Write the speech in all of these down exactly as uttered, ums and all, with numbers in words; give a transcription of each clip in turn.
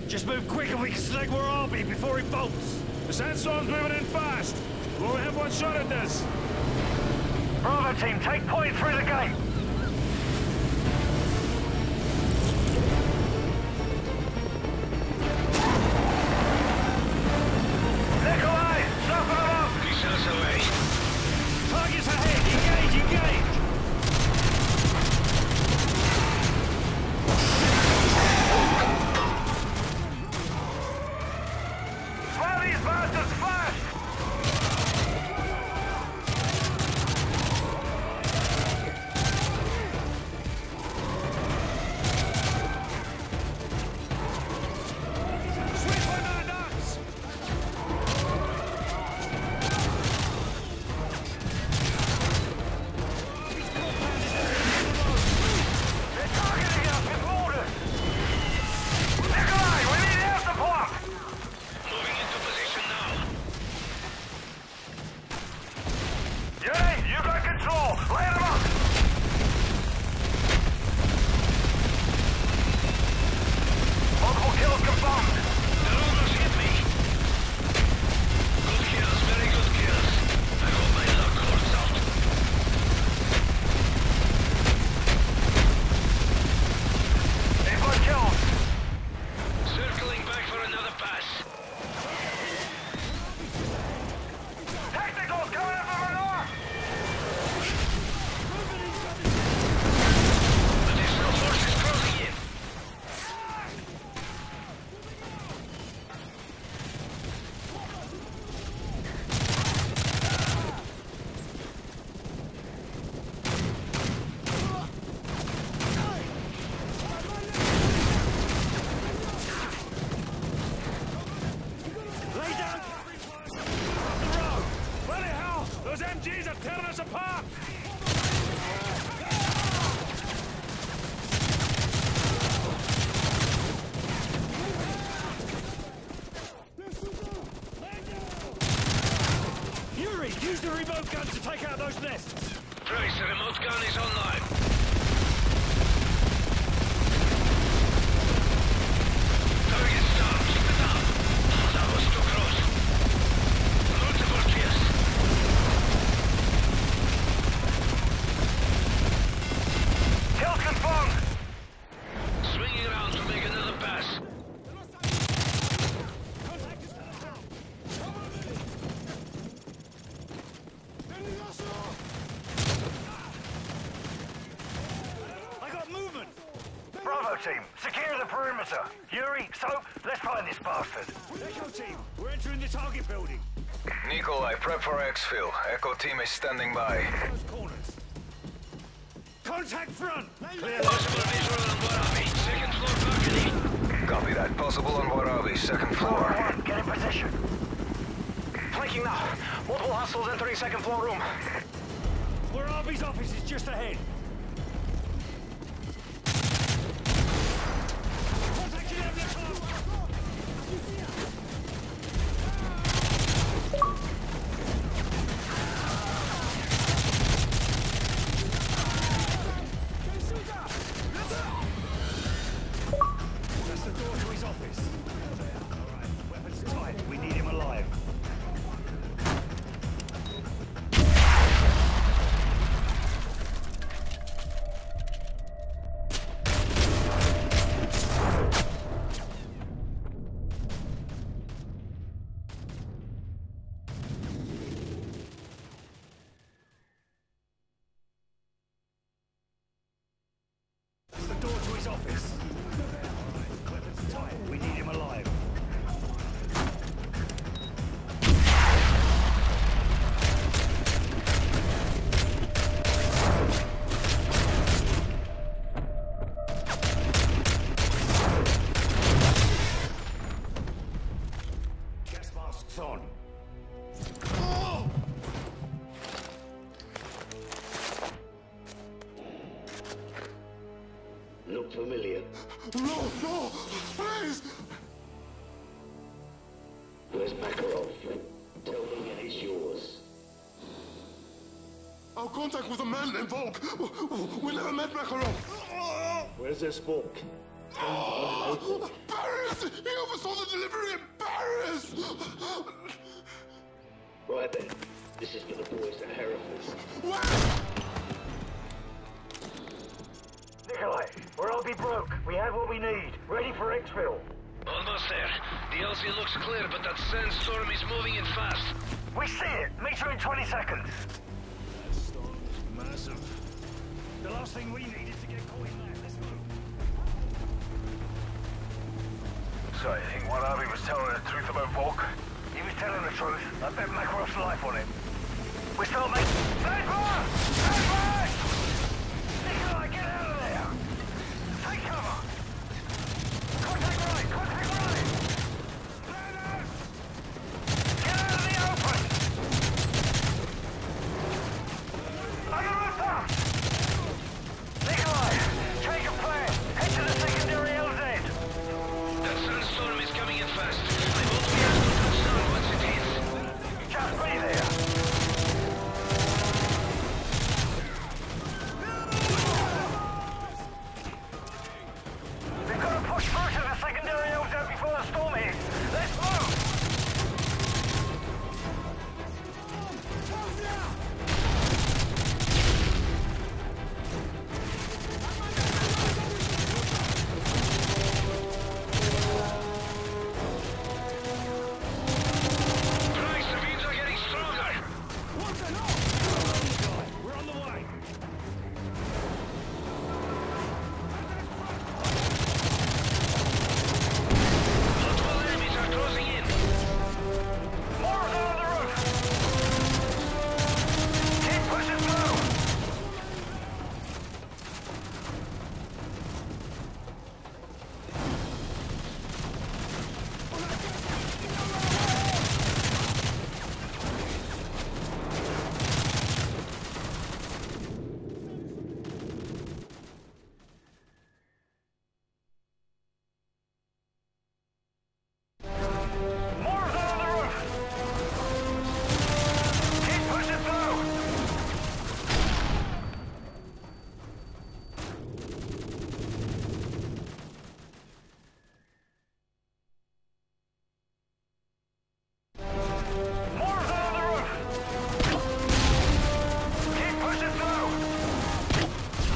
Just move quick and we can select where I'll be before he bolts. The sandstorm's moving in fast. We'll only have one shot at this. Bravo team, take point through the gate. Nikolai, soften them up. He's us away. Targets ahead. Engage, engage. Slow these bastards fast. Those M Gs are tearing us apart! Yuri, use the remote gun to take out those nests! Trace, the remote gun is online. Target down, keep it up. That was too close. Multiple kills. Kill confirmed! Swinging around to make another pass. I got movement! Bravo team, secure the perimeter. Yuri, so let's find this bastard. Echo team, we're entering the target building. Nikolai, prep for exfil. Echo team is standing by. Those corners. Contact front! Clear. Possible visual on Warabi. Second floor balcony. Copy that. Possible on Warabi, second floor. One, get in position. Flanking now. Multiple hostiles entering second floor room. Warabi's office is just ahead. Contact eleven o'clock! That's the door to his office. Alright, weapons tight. We need him alive. That's the door to his office. Weapons tight. We need him alive. Gas masks on. Look familiar. No, no, please! Where's Makarov? Tell me it is yours. Our contact with the man named Volk. We never met Makarov. Where's this book? Bury Yes! He oversaw the delivery in Paris! Right then. This is for the boys at Hereford. Where? Nikolai, we're all be broke. We have what we need. Ready for exfil. Almost there. The L Z looks clear, but that sandstorm is moving in fast. We see it. Meet you in twenty seconds. That storm is massive. The last thing we need is to get caught in that. Let's move. So you think what Harvey was telling the truth about Volk? He was telling the truth. I bet Makarov's life on him. We still make... Stand by! Stand by! Nikolai, get out of there! Take cover! Contact right! Contact right! Stand out! Get out of the open! On the rooftop! Nikolai, change of plan. Head to the secondary L Z. That sandstorm is coming in fast. I won't be able to touch down once it hits. Just be there. We've got to push through to the secondary L Z before the storm hits. Let's move! Christ, the winds are getting stronger. We're on the way. Multiple enemies are closing in. More of them on the roof! Keep pushing through! More of them on the roof! Keep pushing through! More of them on the roof! Keep pushing through!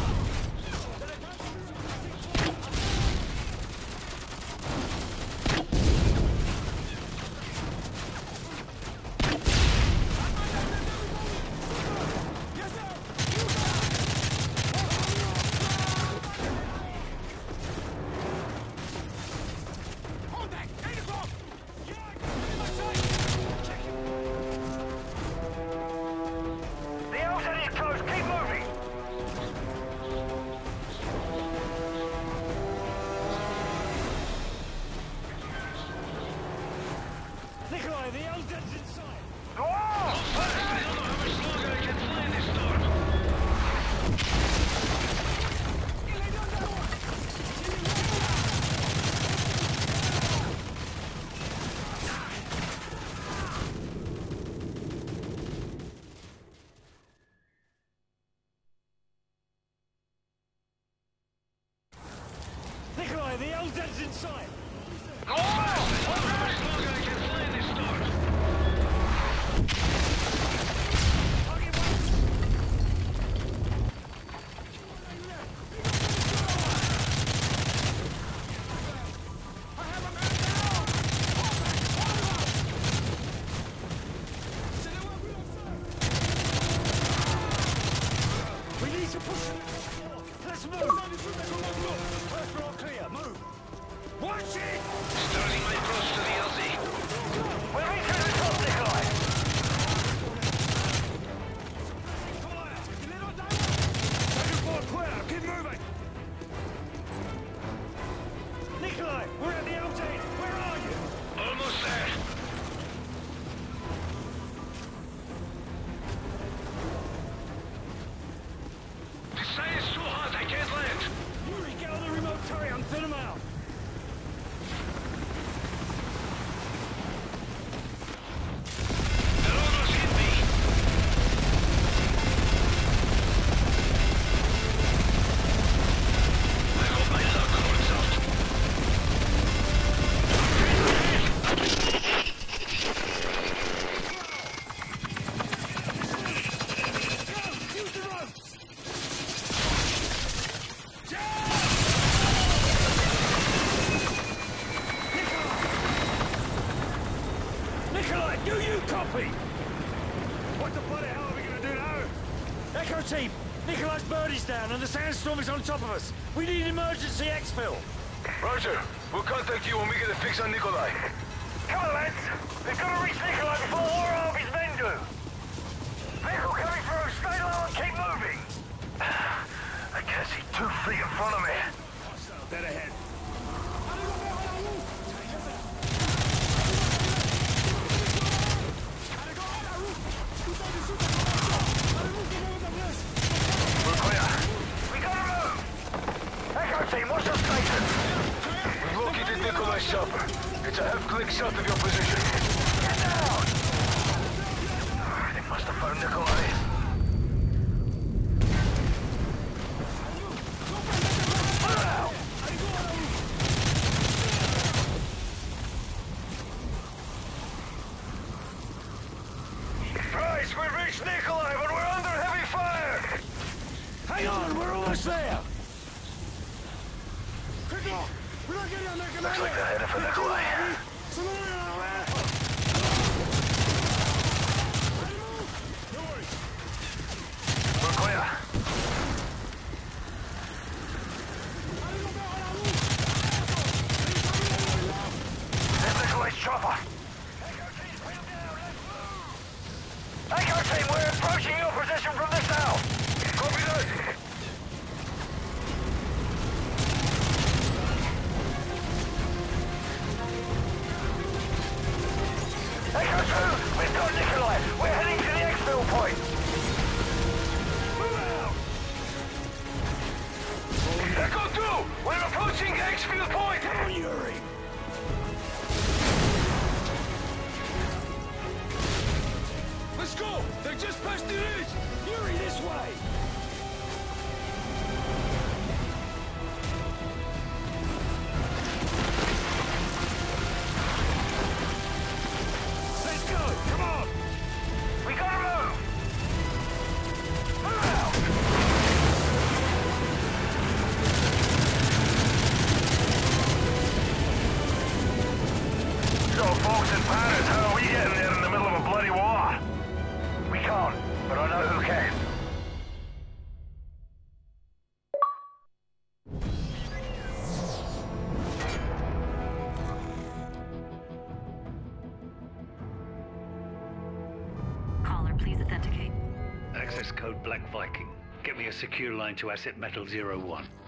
The L's are near close. Keep moving. Nikolai, the L Z's inside. Whoa! Fast! I don't know how much longer I can fly in this storm. Nikolai, the L Z's inside. Go fast! I don't know how much longer I can fly in this storm. We need to push them. Let's move. First floor clear. Move. Watch it! Starting my approach to the L Z. We're reaching the top, Nikolai. Second floor clear. Keep moving. Nikolai, we're at the L Z. Where are you? Almost there. The side is too hot. I can't land. Yuri, get on the remote turret and thin them out. Do you copy? What the bloody hell are we gonna do now? Echo team, Nikolai's bird is down and the sandstorm is on top of us. We need emergency exfil. Roger. We'll contact you when we get a fix on Nikolai. Come on, lads. We've got to reach Nikolai before War Harvey's men do. Vehicle coming through. Stay low and keep moving. I can't see two feet in front of me. Dead ahead. We're clear. We gotta move. Echo team, what's your status? We've located Nikolai's chopper. It's a half-click south of your position. Get down! They must have found Nikolai. Move out! Christ, we've reached Nikolai, but we're under heavy fire! Hang on, we're almost there. Looks like they're headed for Nikolai. We're clear. There's Nikolai's chopper. Echo team, we're approaching your position from the south. Copy that. Echo two, we've got Nikolai. We're heading to the exfil point. Move out! Echo two! We're approaching Exfield Point! Come on, Yuri. Let's go! They just passed the ridge! Yuri, this way. Let's go. Come on. We gotta move! Move out! So, folks in Paris, how are we getting there in the middle of a bloody war? We can't, but I know who can. Caller, please authenticate. Access code Black Viking. Get me a secure line to Asset Metal zero one.